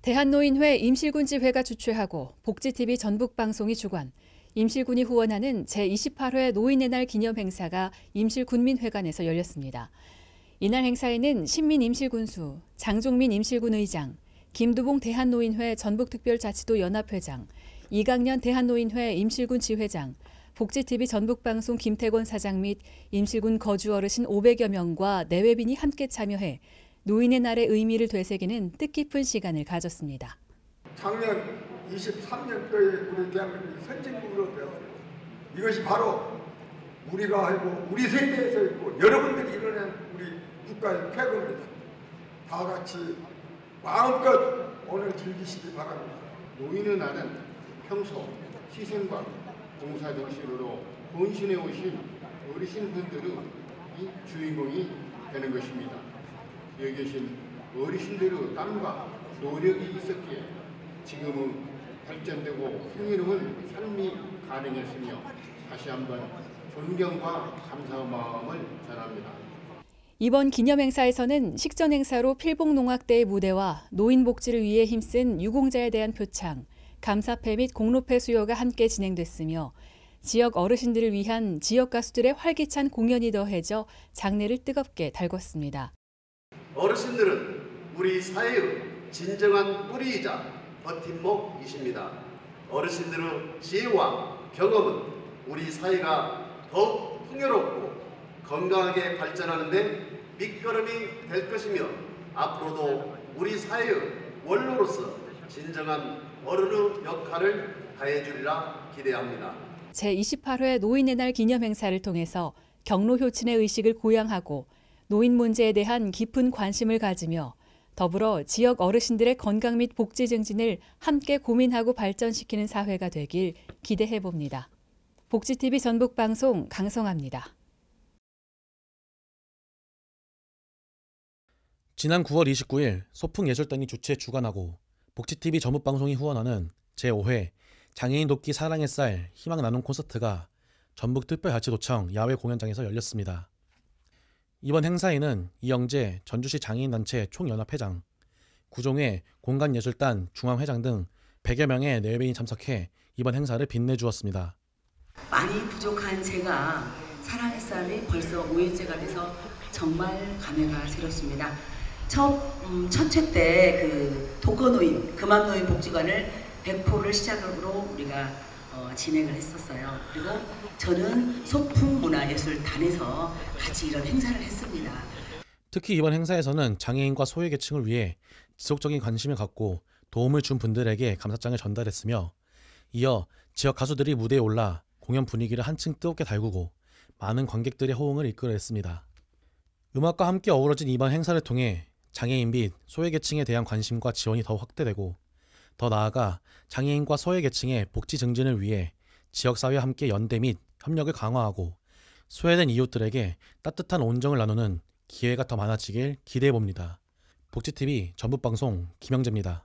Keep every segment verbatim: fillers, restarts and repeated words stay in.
대한노인회 임실군지회가 주최하고 복지티비 전북방송이 주관, 임실군이 후원하는 제이십팔 회 노인의 날 기념 행사가 임실군민회관에서 열렸습니다. 이날 행사에는 신민 임실군수, 장종민 임실군 의장, 김두봉 대한노인회 전북특별자치도 연합회장, 이강년 대한노인회 임실군 지회장, 복지티비 전북방송 김태권 사장 및 임실군 거주 어르신 오백여 명과 내외빈이 함께 참여해 노인의 날의 의미를 되새기는 뜻깊은 시간을 가졌습니다. 작년 이십삼 년도에 우리 대한민국이 선진국으로 되었습니다. 이것이 바로 우리가 하고 우리 세대에서 있고 여러분들이 이뤄낸 우리 국가의 쾌거입니다. 다 같이 마음껏 오늘 즐기시기 바랍니다. 노인의 날은 평소 희생과 봉사정신으로 헌신해 오신 어르신분들의 주인공이 되는 것입니다. 여기 계신 어르신들의 땀과 노력이 있었기에 지금은 발전되고 풍요로운 삶이 가능했으며 다시 한번 존경과 감사의 마음을 전합니다. 이번 기념행사에서는 식전 행사로 필봉농악대의 무대와 노인 복지를 위해 힘쓴 유공자에 대한 표창, 감사패 및 공로패 수여가 함께 진행됐으며 지역 어르신들을 위한 지역 가수들의 활기찬 공연이 더해져 장례를 뜨겁게 달궜습니다. 어르신들은 우리 사회의 진정한 뿌리이자 버팀목이십니다. 어르신들의 지혜와 경험은 우리 사회가 더욱 풍요롭고 건강하게 발전하는 데 밑거름이 될 것이며 앞으로도 우리 사회의 원로로서 진정한 어른의 역할을 다해주리라 기대합니다. 제이십팔 회 노인의 날 기념 행사를 통해서 경로 효친의 의식을 고양하고 노인 문제에 대한 깊은 관심을 가지며 더불어 지역 어르신들의 건강 및 복지 증진을 함께 고민하고 발전시키는 사회가 되길 기대해 봅니다. 복지티비 전북방송 강성아입니다. 지난 구월 이십구일 소풍예술단이 주최 주관하고 복지티비 전북방송이 후원하는 제오 회 장애인 돕기 사랑의 쌀 희망 나눔 콘서트가 전북특별자치도청 야외 공연장에서 열렸습니다. 이번 행사에는 이영재 전주시 장애인단체 총연합회장, 구종회 공간예술단 중앙회장 등 백여 명의 내외인이 참석해 이번 행사를 빛내주었습니다. 많이 부족한 제가 사랑의 쌀이 벌써 오 회째가 돼서 정말 감회가 새롭습니다. 첫, 음, 첫 회 때 그 독거노인, 금암노인 복지관을 백포를 시작으로 우리가 어, 진행을 했었어요. 그리고 저는 소풍문화예술단에서 같이 이런 행사를 했습니다. 특히 이번 행사에서는 장애인과 소외계층을 위해 지속적인 관심을 갖고 도움을 준 분들에게 감사장을 전달했으며 이어 지역 가수들이 무대에 올라 공연 분위기를 한층 뜨겁게 달구고 많은 관객들의 호응을 이끌어냈습니다. 음악과 함께 어우러진 이번 행사를 통해 장애인 및 소외계층에 대한 관심과 지원이 더 확대되고 더 나아가 장애인과 소외계층의 복지 증진을 위해 지역사회와 함께 연대 및 협력을 강화하고 소외된 이웃들에게 따뜻한 온정을 나누는 기회가 더 많아지길 기대해봅니다. 복지티비 전북방송 김영재입니다.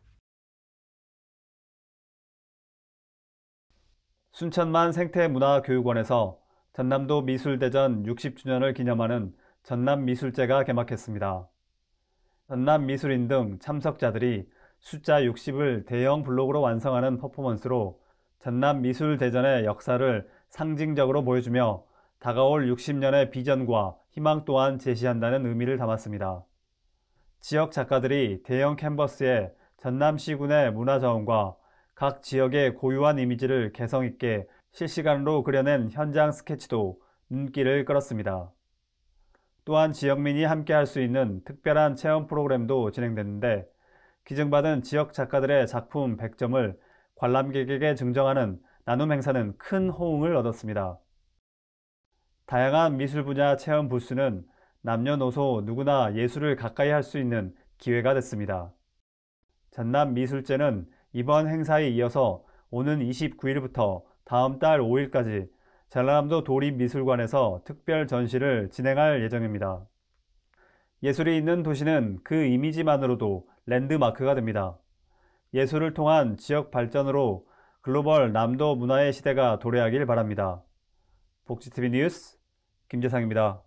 순천만 생태문화교육원에서 전남도 미술대전 육십 주년을 기념하는 전남미술제가 개막했습니다. 전남미술인 등 참석자들이 숫자 육십을 대형 블록으로 완성하는 퍼포먼스로 전남미술대전의 역사를 상징적으로 보여주며 다가올 육십 년의 비전과 희망 또한 제시한다는 의미를 담았습니다. 지역 작가들이 대형 캔버스에 전남시군의 문화자원과 각 지역의 고유한 이미지를 개성있게 실시간으로 그려낸 현장 스케치도 눈길을 끌었습니다. 또한 지역민이 함께 할 수 있는 특별한 체험 프로그램도 진행됐는데 기증받은 지역 작가들의 작품 백 점을 관람객에게 증정하는 나눔 행사는 큰 호응을 얻었습니다. 다양한 미술 분야 체험 부스는 남녀노소 누구나 예술을 가까이 할 수 있는 기회가 됐습니다. 전남미술제는 이번 행사에 이어서 오는 이십구일부터 다음 달 오일까지 전라남도 도립미술관에서 특별 전시를 진행할 예정입니다. 예술이 있는 도시는 그 이미지만으로도 랜드마크가 됩니다. 예술을 통한 지역 발전으로 글로벌 남도 문화의 시대가 도래하길 바랍니다. 복지티비 뉴스 김재상입니다.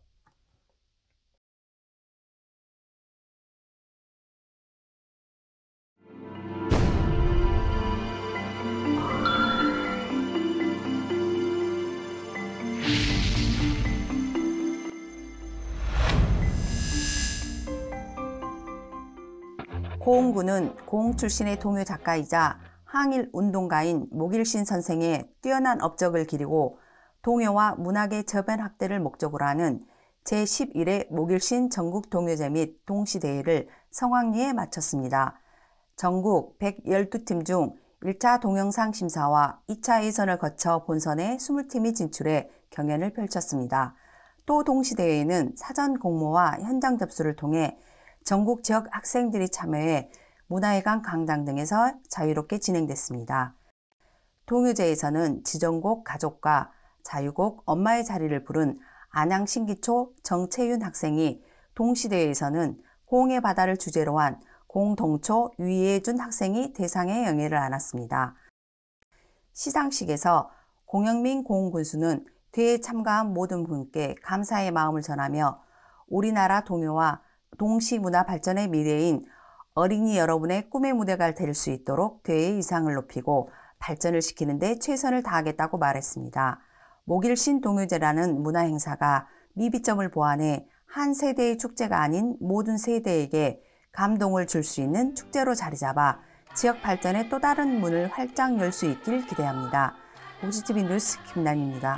고흥군은 고흥 출신의 동요 작가이자 항일 운동가인 목일신 선생의 뛰어난 업적을 기리고 동요와 문학의 저변 확대를 목적으로 하는 제십일 회 목일신 전국 동요제 및 동시대회를 성황리에 마쳤습니다. 전국 백십이 팀 중 일 차 동영상 심사와 이 차 예선을 거쳐 본선에 이십 팀이 진출해 경연을 펼쳤습니다. 또 동시대회에는 사전 공모와 현장 접수를 통해 전국 지역 학생들이 참여해 문화회관 강당 등에서 자유롭게 진행됐습니다. 동요제에서는 지정곡 가족과 자유곡 엄마의 자리를 부른 안양 신기초 정채윤 학생이, 동시대회에서는 고흥의 바다를 주제로 한 공동초 유예준 학생이 대상의 영예를 안았습니다. 시상식에서 공영민 고흥군수는 대회에 참가한 모든 분께 감사의 마음을 전하며 우리나라 동요와 동시문화 발전의 미래인 어린이 여러분의 꿈의 무대가 될 수 있도록 대회의 위상을 높이고 발전을 시키는 데 최선을 다하겠다고 말했습니다. 목일신 동요제라는 문화행사가 미비점을 보완해 한 세대의 축제가 아닌 모든 세대에게 감동을 줄 수 있는 축제로 자리잡아 지역 발전의 또 다른 문을 활짝 열 수 있길 기대합니다. 복지티비 뉴스 김남입니다.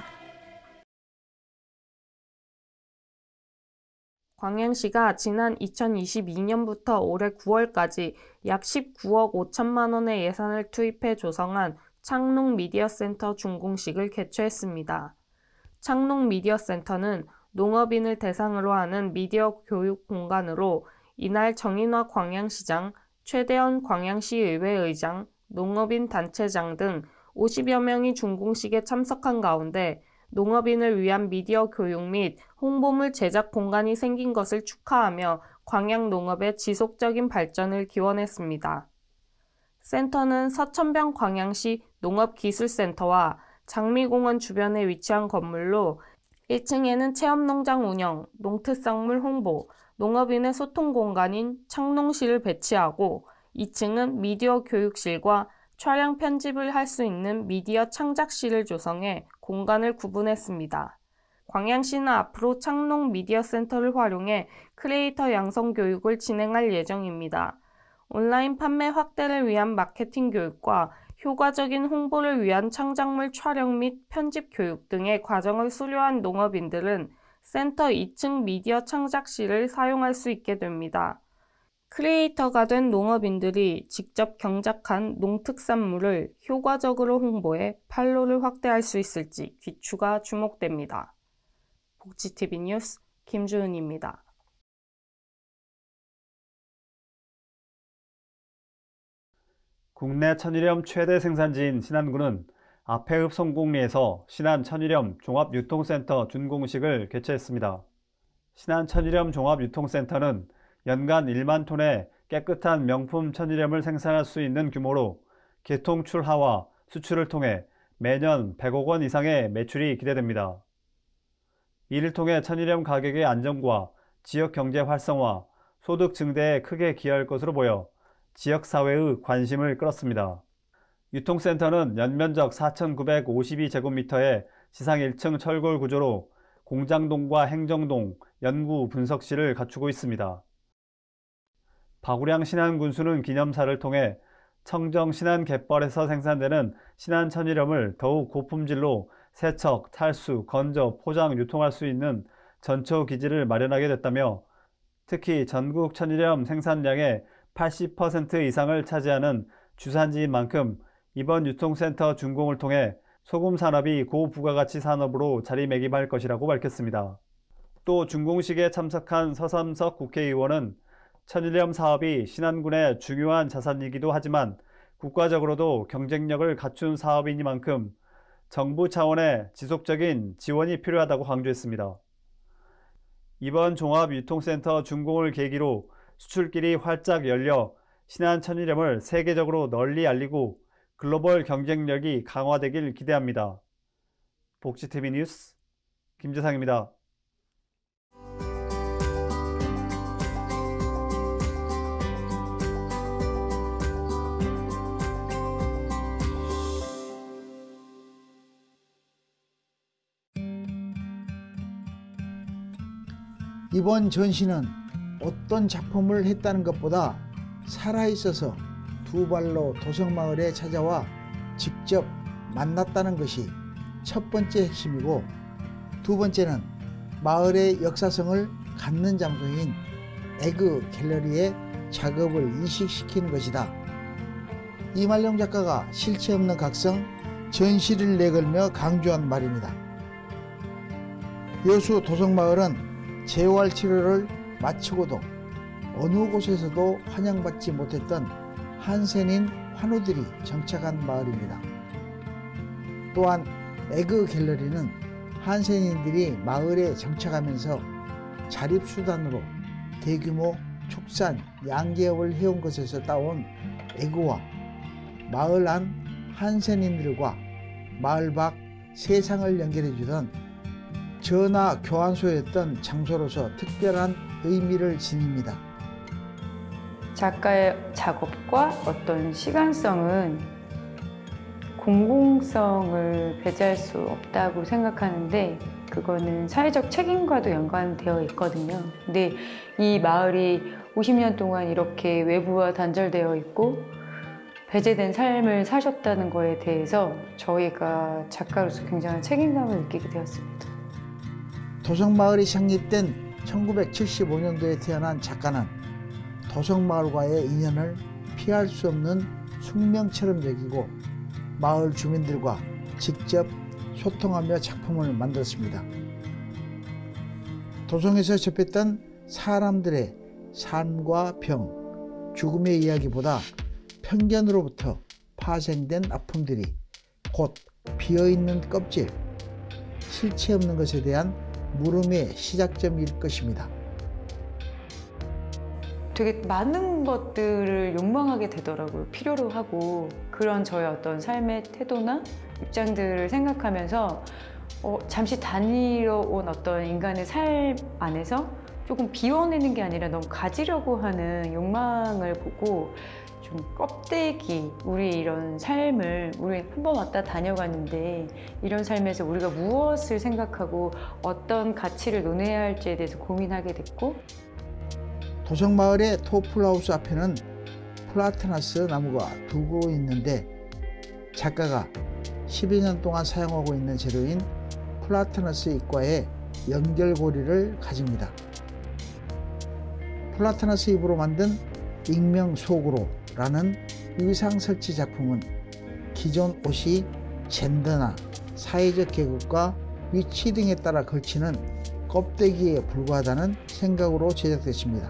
광양시가 지난 이천이십이 년부터 올해 구월까지 약 십구억 오천만 원의 예산을 투입해 조성한 창농미디어센터 준공식을 개최했습니다. 창농미디어센터는 농업인을 대상으로 하는 미디어 교육 공간으로 이날 정인화 광양시장, 최대원 광양시의회 의장, 농업인 단체장 등 오십여 명이 준공식에 참석한 가운데 농업인을 위한 미디어 교육 및 홍보물 제작 공간이 생긴 것을 축하하며 광양 농업의 지속적인 발전을 기원했습니다. 센터는 서천병 광양시 농업기술센터와 장미공원 주변에 위치한 건물로 일 층에는 체험농장 운영, 농특산물 홍보, 농업인의 소통 공간인 창농실을 배치하고 이 층은 미디어 교육실과 촬영 편집을 할 수 있는 미디어 창작실을 조성해 공간을 구분했습니다. 광양시는 앞으로 창농 미디어 센터를 활용해 크리에이터 양성 교육을 진행할 예정입니다. 온라인 판매 확대를 위한 마케팅 교육과 효과적인 홍보를 위한 창작물 촬영 및 편집 교육 등의 과정을 수료한 농업인들은 센터 이 층 미디어 창작실을 사용할 수 있게 됩니다. 크리에이터가 된 농업인들이 직접 경작한 농특산물을 효과적으로 홍보해 판로를 확대할 수 있을지 귀추가 주목됩니다. 복지티비 뉴스 김주은입니다. 국내 천일염 최대 생산지인 신안군은 아패읍 성공리에서 신안 천일염 종합유통센터 준공식을 개최했습니다. 신안 천일염 종합유통센터는 연간 일만 톤의 깨끗한 명품 천일염을 생산할 수 있는 규모로 개통 출하와 수출을 통해 매년 백억 원 이상의 매출이 기대됩니다. 이를 통해 천일염 가격의 안정과 지역 경제 활성화, 소득 증대에 크게 기여할 것으로 보여 지역사회의 관심을 끌었습니다. 유통센터는 연면적 사천구백오십이 제곱미터의 지상 일 층 철골 구조로 공장동과 행정동, 연구 분석실을 갖추고 있습니다. 박우량 신안군수는 기념사를 통해 청정 신안 갯벌에서 생산되는 신안 천일염을 더욱 고품질로 세척, 탈수, 건조, 포장, 유통할 수 있는 전초 기지를 마련하게 됐다며 특히 전국 천일염 생산량의 팔십 퍼센트 이상을 차지하는 주산지인 만큼 이번 유통센터 준공을 통해 소금 산업이 고부가가치 산업으로 자리매김할 것이라고 밝혔습니다. 또 준공식에 참석한 서삼석 국회의원은 천일염 사업이 신안군의 중요한 자산이기도 하지만 국가적으로도 경쟁력을 갖춘 사업이니만큼 정부 차원의 지속적인 지원이 필요하다고 강조했습니다. 이번 종합유통센터 준공을 계기로 수출길이 활짝 열려 신안 천일염을 세계적으로 널리 알리고 글로벌 경쟁력이 강화되길 기대합니다. 복지티비 뉴스 김재상입니다. 이번 전시는 어떤 작품을 했다는 것보다 살아있어서 두 발로 도성마을에 찾아와 직접 만났다는 것이 첫 번째 핵심이고, 두 번째는 마을의 역사성을 갖는 장소인 에그 갤러리의 작업을 인식시키는 것이다. 이말용 작가가 실체 없는 각성, 전시를 내걸며 강조한 말입니다. 여수 도성마을은 재활 치료를 마치고도 어느 곳에서도 환영받지 못했던 한센인 환우들이 정착한 마을입니다. 또한 에그 갤러리는 한센인들이 마을에 정착하면서 자립수단으로 대규모 축산, 양계업을 해온 것에서 따온 에그와 마을 안 한센인들과 마을 밖 세상을 연결해주던 전화 교환소였던 장소로서 특별한 의미를 지닙니다. 작가의 작업과 어떤 시간성은 공공성을 배제할 수 없다고 생각하는데, 그거는 사회적 책임과도 연관되어 있거든요. 근데 이 마을이 오십 년 동안 이렇게 외부와 단절되어 있고 배제된 삶을 사셨다는 거에 대해서 저희가 작가로서 굉장한 책임감을 느끼게 되었습니다. 도성마을이 창립된 천구백칠십오 년도에 태어난 작가는 도성마을과의 인연을 피할 수 없는 숙명처럼 여기고 마을 주민들과 직접 소통하며 작품을 만들었습니다. 도성에서 접했던 사람들의 삶과 병, 죽음의 이야기보다 편견으로부터 파생된 아픔들이 곧 비어있는 껍질, 실체 없는 것에 대한 물음의 시작점일 것입니다. 되게 많은 것들을 욕망하게 되더라고요. 필요로 하고, 그런 저의 어떤 삶의 태도나 입장들을 생각하면서 어, 잠시 다니러 온 어떤 인간의 삶 안에서 조금 비워내는 게 아니라 너무 가지려고 하는 욕망을 보고, 좀 껍데기, 우리 이런 삶을, 우리 한 번 왔다 다녀갔는데 이런 삶에서 우리가 무엇을 생각하고 어떤 가치를 논해야 할지에 대해서 고민하게 됐고, 도성마을의 토플하우스 앞에는 플라타나스 나무가 두 그루 있는데, 작가가 십여 년 동안 사용하고 있는 재료인 플라타나스 잎과의 연결고리를 가집니다. 플라타나스 잎으로 만든 익명 속으로라는 의상 설치 작품은 기존 옷이 젠더나 사회적 계급과 위치 등에 따라 걸치는 껍데기에 불과하다는 생각으로 제작됐습니다.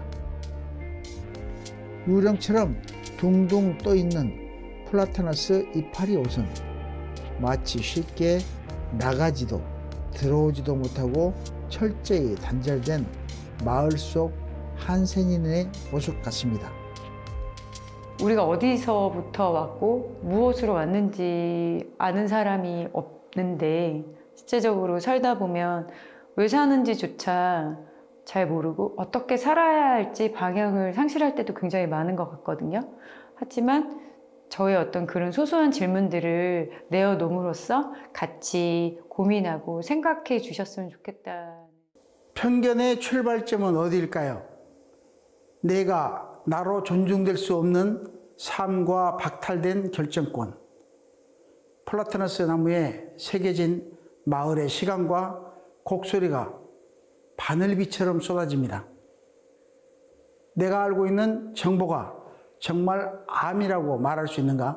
유령처럼 둥둥 떠있는 플라타나스 이파리 옷은 마치 쉽게 나가지도 들어오지도 못하고 철저히 단절된 마을 속 한센인의 모습 같습니다. 우리가 어디서부터 왔고 무엇으로 왔는지 아는 사람이 없는데, 실제적으로 살다 보면 왜 사는지조차 잘 모르고 어떻게 살아야 할지 방향을 상실할 때도 굉장히 많은 것 같거든요. 하지만 저의 어떤 그런 소소한 질문들을 내어놓음으로써 같이 고민하고 생각해 주셨으면 좋겠다. 편견의 출발점은 어디일까요? 내가 나로 존중될 수 없는 삶과 박탈된 결정권. 플라타나스 나무에 새겨진 마을의 시간과 곡소리가 바늘비처럼 쏟아집니다. 내가 알고 있는 정보가 정말 암이라고 말할 수 있는가?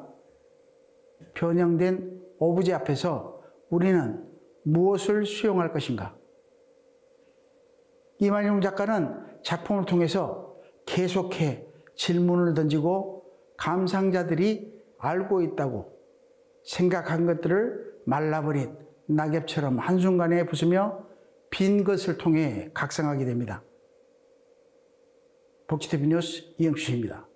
변형된 오브제 앞에서 우리는 무엇을 수용할 것인가? 이말용 작가는 작품을 통해서 계속해 질문을 던지고 감상자들이 알고 있다고 생각한 것들을 말라버린 낙엽처럼 한순간에 부수며 빈 것을 통해 각성하게 됩니다. 복지티비 뉴스 이영추입니다.